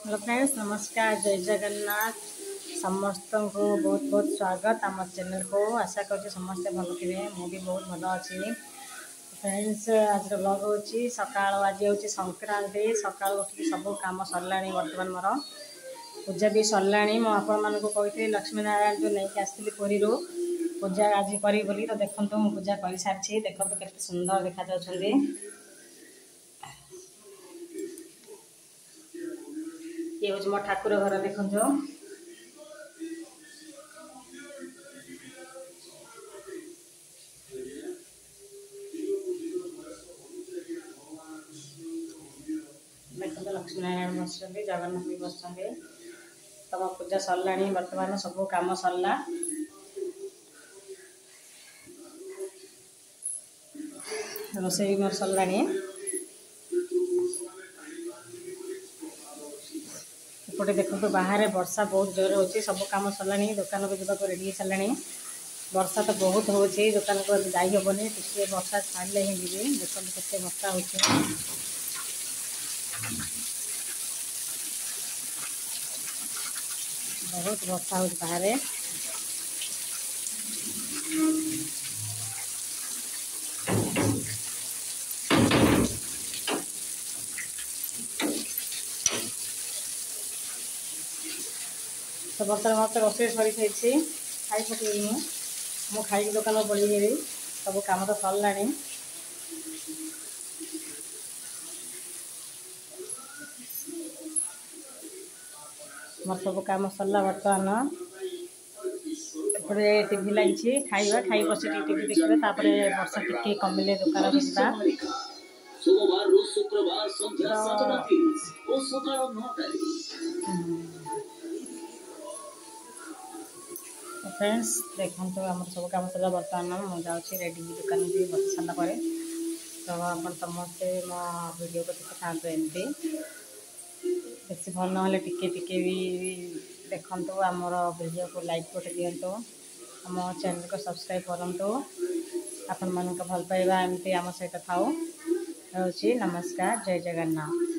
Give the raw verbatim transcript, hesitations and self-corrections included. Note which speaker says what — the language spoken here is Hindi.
Speaker 1: हेलो फ्रेंड्स, नमस्कार, जय जगन्नाथ। समस्त को बहुत बहुत स्वागत आम चैनल को। आशा कर समस्ते भल थे, मुझे बहुत भल अच्छी। फ्रेंड्स, आज ब्लॉग हूँ सका आज हूँ संक्रांति। सका उठ सब कम सरला बर्तमान मोर पूजा भी सरला। मुझे लक्ष्मी नारायण जो नहीं आसती पुरी पूजा आज करी बोली तो देखो मुझे पूजा कर सारी। देखो के सुंदर देखा जाऊँगी। ये हूँ मो ठाकुर घर देखो। देखो लक्ष्मी नारायण बस जगन्नाथ भी बस तम पूजा सरला। बर्तमान सब कम सरला। रोषे मोर सरला। एपटे देखो बाहर वर्षा बहुत जोर हो सब कम सरला। दुकान को जावाक रेडी सरला। वर्षा तो बहुत हो दुकान को जाहबनी टे वर्षा छाड़े ही जी। देखो के वर्षा हो बहुत वर्षा हो बाहर। तो बर्तमान मत रोषे सरी सारी खाई पकई मु खाई दुकान पड़ी सब कम तो सरला। मोर सब कम सरला। बर्तमान एपटे टीवी लगी खाइबा खाई बस टीवी देखिए। वर्षा टिके कमिले दुकान को जावा। फ्रेंड्स देखो आम सब कम सरला। बर्तमान मुझे जाऊँगी रेडी दुकान भी बस सारा पर। तो आप समस्ते मो वीडियो को देखते था एमती बेस भल ना टिके टिके भी देखु। आमर वीडियो को लाइक गोटे दिंतु। आम चैनल को सब्सक्राइब करूँ। आपण मान भल पाइबा एमती आम सहित थाऊ। नमस्कार, जय जगन्नाथ।